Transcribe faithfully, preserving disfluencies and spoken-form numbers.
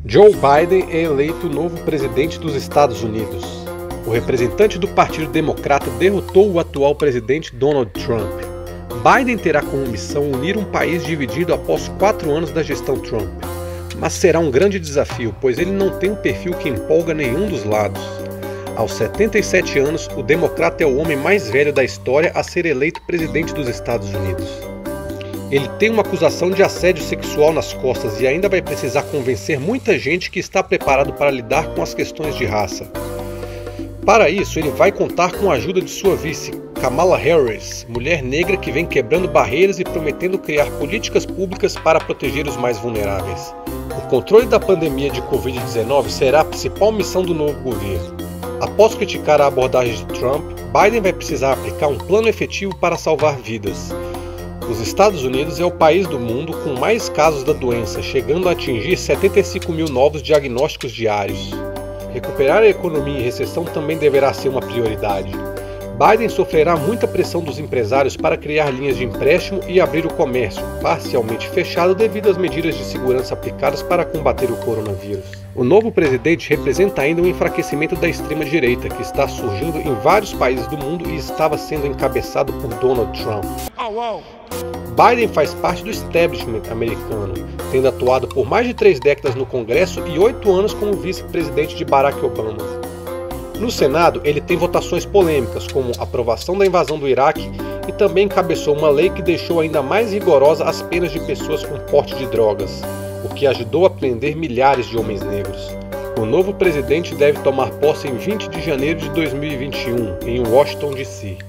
Joe Biden é eleito o novo presidente dos Estados Unidos. O representante do Partido Democrata derrotou o atual presidente Donald Trump. Biden terá como missão unir um país dividido após quatro anos da gestão Trump. Mas será um grande desafio, pois ele não tem um perfil que empolga nenhum dos lados. Aos setenta e sete anos, o democrata é o homem mais velho da história a ser eleito presidente dos Estados Unidos. Ele tem uma acusação de assédio sexual nas costas e ainda vai precisar convencer muita gente que está preparado para lidar com as questões de raça. Para isso, ele vai contar com a ajuda de sua vice, Kamala Harris, mulher negra que vem quebrando barreiras e prometendo criar políticas públicas para proteger os mais vulneráveis. O controle da pandemia de covid dezenove será a principal missão do novo governo. Após criticar a abordagem de Trump, Biden vai precisar aplicar um plano efetivo para salvar vidas. Os Estados Unidos é o país do mundo com mais casos da doença, chegando a atingir setenta e cinco mil novos diagnósticos diários. Recuperar a economia em recessão também deverá ser uma prioridade. Biden sofrerá muita pressão dos empresários para criar linhas de empréstimo e abrir o comércio, parcialmente fechado devido às medidas de segurança aplicadas para combater o coronavírus. O novo presidente representa ainda um enfraquecimento da extrema-direita, que está surgindo em vários países do mundo e estava sendo encabeçado por Donald Trump. Biden faz parte do establishment americano, tendo atuado por mais de três décadas no Congresso e oito anos como vice-presidente de Barack Obama. No Senado, ele tem votações polêmicas, como a aprovação da invasão do Iraque, e também encabeçou uma lei que deixou ainda mais rigorosa as penas de pessoas com porte de drogas, o que ajudou a prender milhares de homens negros. O novo presidente deve tomar posse em vinte de janeiro de dois mil e vinte e um, em Washington, D C